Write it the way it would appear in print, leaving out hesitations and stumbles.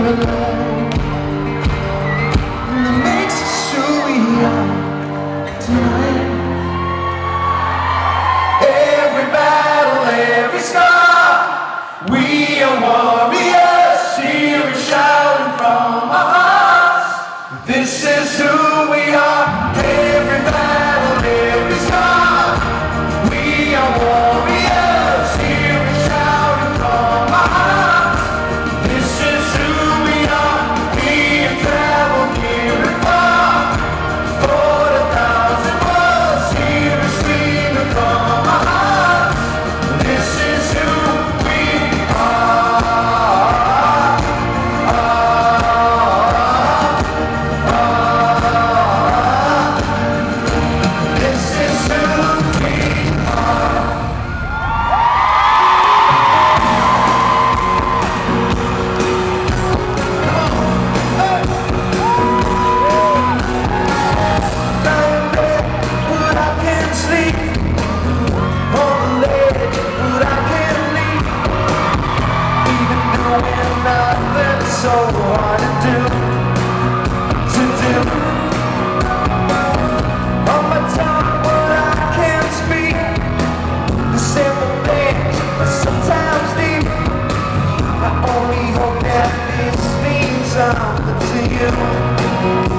alive, and that makes us who we are tonight. Every battle, every scar, we are warriors, here and shouting from our hearts. This is who we are. Every battle, every scar, we are warriors, here and shouting from our hearts. This is who we are. We have traveled near and far, 40,000 miles, here and screaming from our hearts. This is who we are. This is who we are. Lying there, but I can't sleep. On the ledge, but I can't leave. Even doing nothing so hard to do. On my tongue, but I can't speak. The simple things are sometimes deep. I only hope that this means something to you.